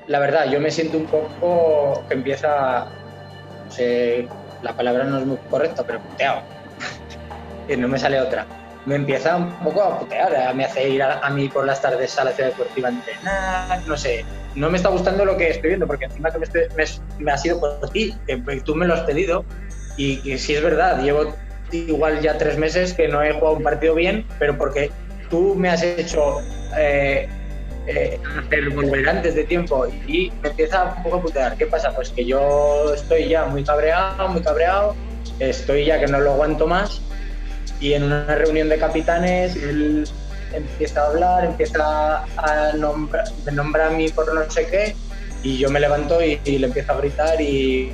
la verdad, yo me siento un poco que empieza, no sé, la palabra no es muy correcta, pero puteado. Que no me sale otra. Me empieza un poco a putear, me hace ir a mí por las tardes a la ciudad deportiva a entrenar, no sé. No me está gustando lo que estoy viendo, porque encima que me ha sido por ti, que tú me lo has pedido, y que sí es verdad, llevo igual ya 3 meses que no he jugado un partido bien, pero porque tú me has hecho hacer volver antes de tiempo y me empieza un poco a putear. ¿Qué pasa? Pues que yo estoy ya muy cabreado, estoy ya que no lo aguanto más, y en una reunión de capitanes él empieza a hablar, empieza a nombrar a mí por no sé qué, y yo me levanto y le empiezo a gritar y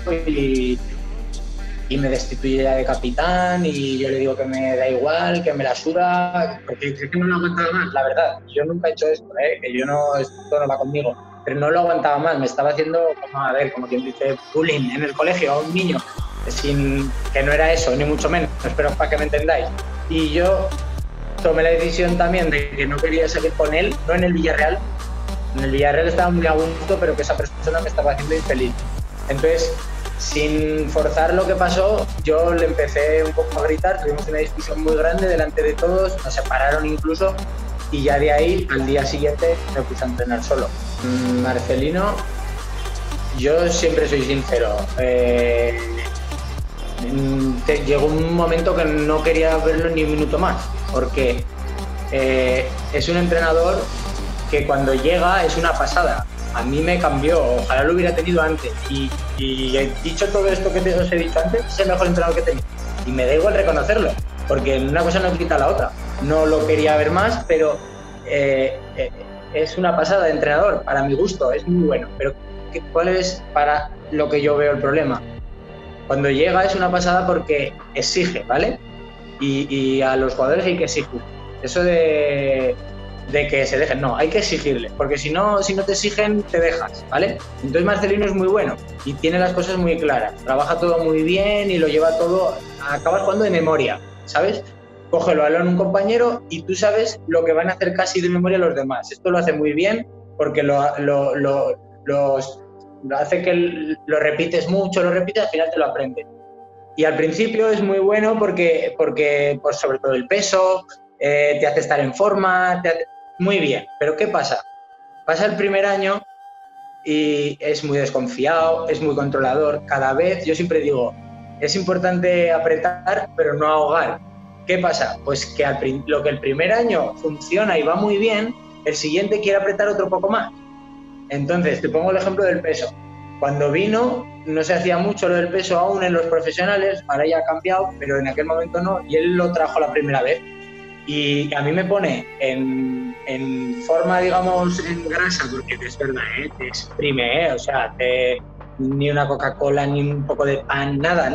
me destituye ya de capitán, y yo le digo que me da igual, que me la suda, porque es que no lo aguantaba más, la verdad. Yo nunca he hecho esto, que yo no, esto no va conmigo, pero no lo aguantaba más, me estaba haciendo, como quien dice, bullying en el colegio a un niño, sin que no era eso, ni mucho menos, pero para que me entendáis. Y yo tomé la decisión también de que no quería seguir con él, no en el Villarreal. En el Villarreal estaba muy a gusto, pero que esa persona me estaba haciendo infeliz. Entonces, sin forzar lo que pasó, yo le empecé un poco a gritar, tuvimos una discusión muy grande delante de todos, nos separaron incluso, y ya de ahí, al día siguiente, me puse a entrenar solo. Marcelino, yo siempre soy sincero, llegó un momento que no quería verlo ni un minuto más, porque es un entrenador que cuando llega es una pasada. A mí me cambió, ojalá lo hubiera tenido antes, y dicho todo esto que os he dicho antes, es el mejor entrenador que he tenido, y me da igual reconocerlo, porque una cosa no quita la otra. No lo quería ver más, pero es una pasada de entrenador, para mi gusto, es muy bueno. Pero ¿cuál es para lo que yo veo el problema? Cuando llega es una pasada porque exige, ¿vale? Y a los jugadores hay que exigir. Eso de que se dejen, no, hay que exigirle, porque si no te exigen, te dejas, ¿vale? Entonces Marcelino es muy bueno y tiene las cosas muy claras, trabaja todo muy bien y lo lleva todo, acabas jugando de memoria, ¿sabes? Coge el balón un compañero y tú sabes lo que van a hacer casi de memoria los demás. Esto lo hace muy bien porque lo hace que lo repites mucho, al final te lo aprendes. Y al principio es muy bueno porque pues sobre todo el peso, te hace estar en forma, muy bien. Pero ¿qué pasa? Pasa el primer año y es muy desconfiado, es muy controlador. Cada vez, yo siempre digo, es importante apretar, pero no ahogar. ¿Qué pasa? Pues que lo que el primer año funciona y va muy bien, el siguiente quiere apretar otro poco más. Entonces, te pongo el ejemplo del peso. Cuando vino, no se hacía mucho lo del peso aún en los profesionales, ahora ya ha cambiado, pero en aquel momento no, y él lo trajo la primera vez. Y a mí me pone en forma, digamos, en grasa, porque es verdad, te exprime, o sea, ni una Coca-Cola, ni un poco de pan, nada.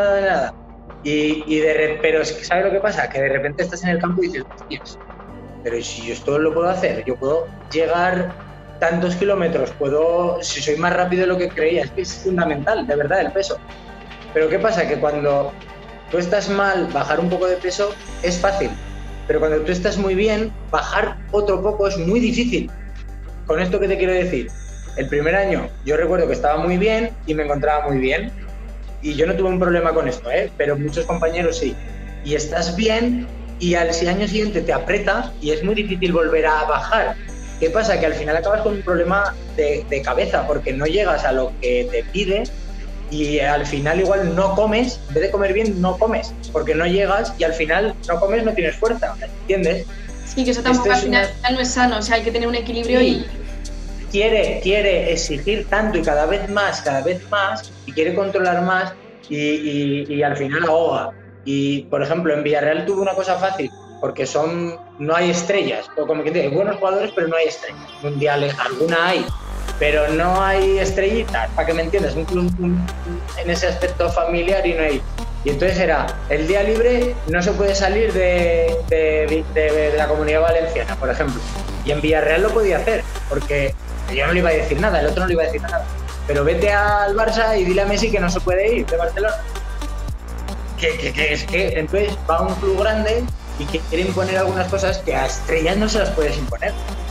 Pero ¿sabes lo que pasa? Que de repente estás en el campo y dices, hostias, pero si yo esto lo puedo hacer, yo puedo llegar tantos kilómetros, si soy más rápido de lo que creía, es que es fundamental, de verdad, el peso. Pero ¿qué pasa? Que cuando tú estás mal, bajar un poco de peso es fácil, pero cuando tú estás muy bien, bajar otro poco es muy difícil. ¿Con esto qué te quiero decir? El primer año yo recuerdo que estaba muy bien y me encontraba muy bien, y yo no tuve un problema con esto, pero muchos compañeros sí. Y estás bien y al año siguiente te aprieta y es muy difícil volver a bajar. ¿Qué pasa? Que al final acabas con un problema de cabeza, porque no llegas a lo que te pide y al final igual no comes, en vez de comer bien no comes, porque no llegas y al final no comes, no tienes fuerza, ¿entiendes? Sí, que eso tampoco al final no es sano, o sea, hay que tener un equilibrio y... Quiere exigir tanto y cada vez más, y quiere controlar más y al final ahoga. Y, por ejemplo, en Villarreal tuve una cosa fácil, porque no hay estrellas, o como que hay buenos jugadores, pero no hay estrellas mundiales, alguna hay, pero no hay estrellitas, para que me entiendas, un club en ese aspecto familiar y no hay. Y entonces era, el día libre no se puede salir de la Comunidad Valenciana, por ejemplo, y en Villarreal lo podía hacer, porque yo no le iba a decir nada, el otro no le iba a decir nada, pero vete al Barça y dile a Messi que no se puede ir de Barcelona. Que es que entonces va a un club grande y que quiere imponer algunas cosas que a estrellas no se las puedes imponer.